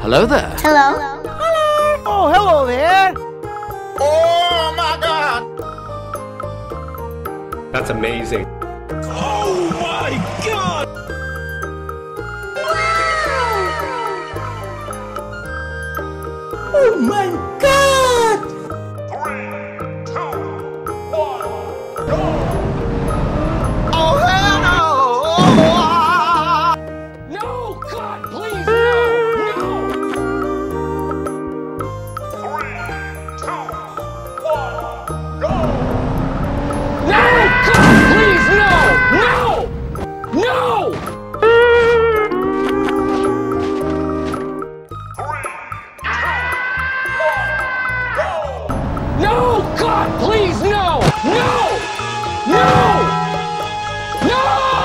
Hello there. Hello. Hello. Oh, hello there. Oh my God! That's amazing. Oh my God! Oh my God! 3, 2, 1, go! Oh hell no! No, God, please, no! 3, 2, 1, go! No, God, please, no! No! No! 3, 2, 1, go! No, God, please, no! No! No! No!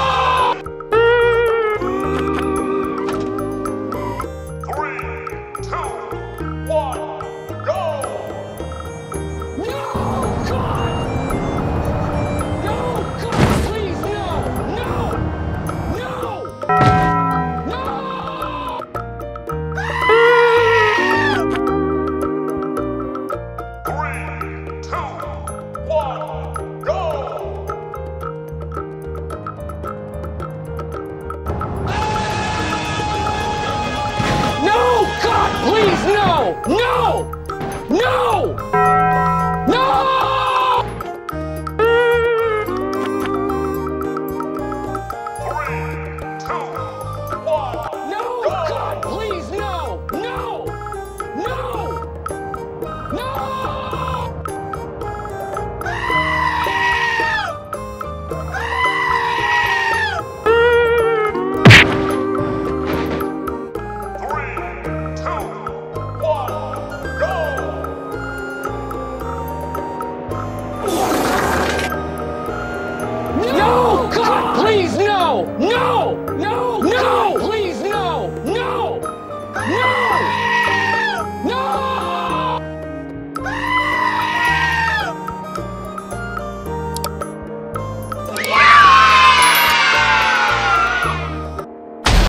3, 2, 1, go! No, God! No, God, please, no! No! No! No! 3, 2, 1, go! No, God, please, no! No! No!